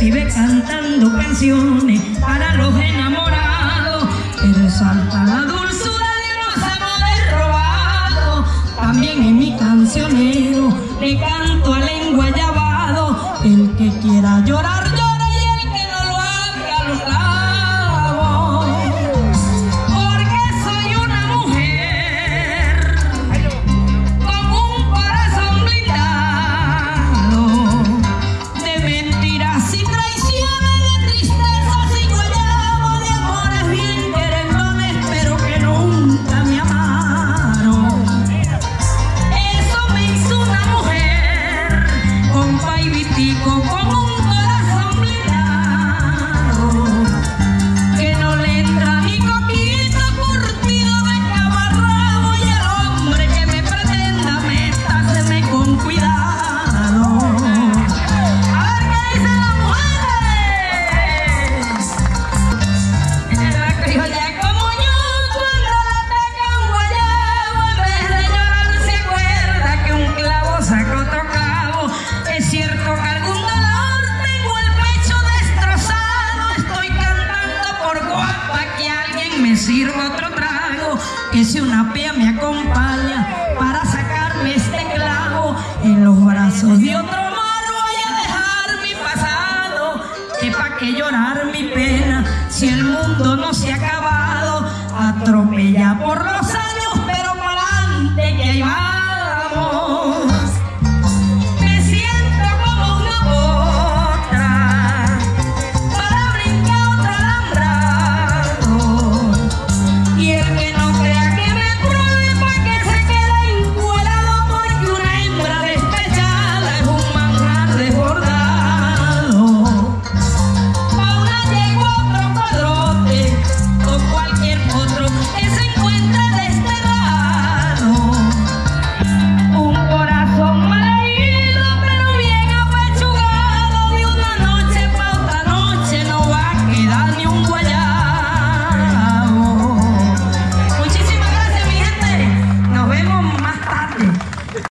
vive cantando canciones para los enamorados, que resalta la dulzura de los amores robados. También en mi cancionero le canto al enguayabado, el que quiera llorar llora y el que no lo haga los lavos. Porque soy una mujer con un corazón blindado de mentiras y traiciones, de tristezas y guayabos, de amores bien querendones, pero que nunca me amaron. Eso me hizo una mujer con paivitico, con un corazón blindado, que no le entra ni coquito curtido de camarrabo, y el hombre que me pretenda métaseme con cuidado. A ver qué dicen las mujeres. La criolla como yo, cuando le ataca un guayabo, en vez de llorar se acuerda que un clavo saca otro clavo. Es cierto que algún dolor tengo el pecho destrozado, estoy cantando por guapa que alguien me sirva otro trago, que si una pea me acompaña para sacarme este clavo, en los brazos de otro amor voy a dejar mi pasado, que pa' qué llorar mi pena si el mundo no se ha acabado, atropella por los